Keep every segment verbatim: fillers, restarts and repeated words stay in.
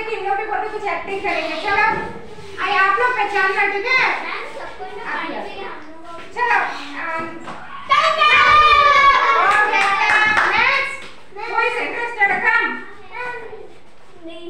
बोलेंगे कि इन लोग भी बोलते कुछ एक्टिंग करेंगे। चलो आइए आप लोग पहचानना, ठीक है? चलो कोई इंटरेस्टेड कम नहीं।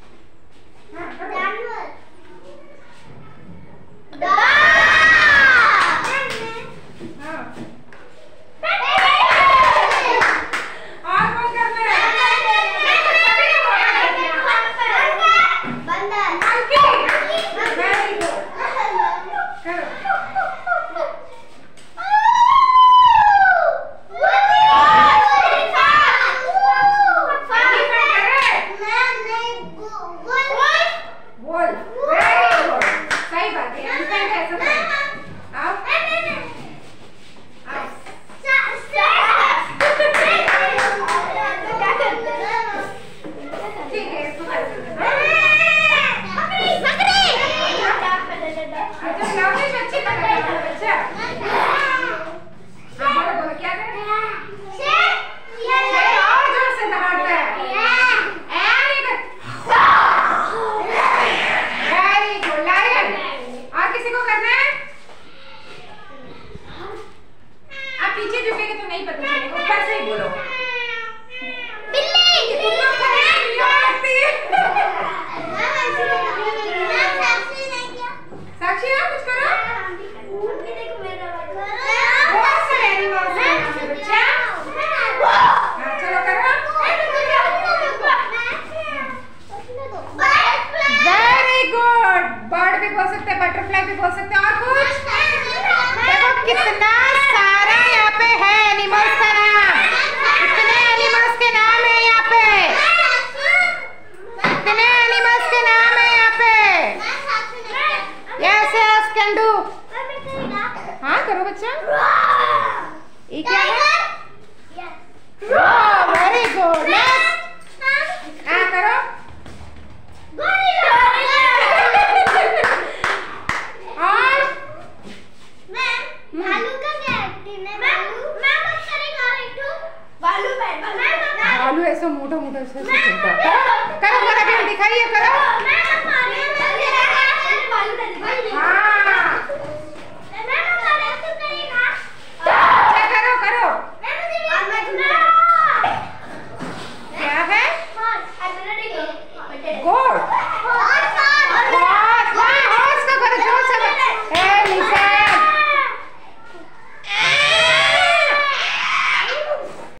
बटरफ्लाई भी बोल सकते हैं। और कुछ देखो कितना सारा यहाँ पे है एनिमल्स का नाम, कितने एनिमल्स के नाम है यहाँ पे, कितने एनिमल्स के नाम है यहाँ पे। Yes yes can do. हाँ करो बच्चा। ये क्या है? Very good. नेक्स्ट हाँ करो। भालू ऐसा मोटा मोटा ऐसा चलता है। करो करो अभी दिखाइए करो। हाँ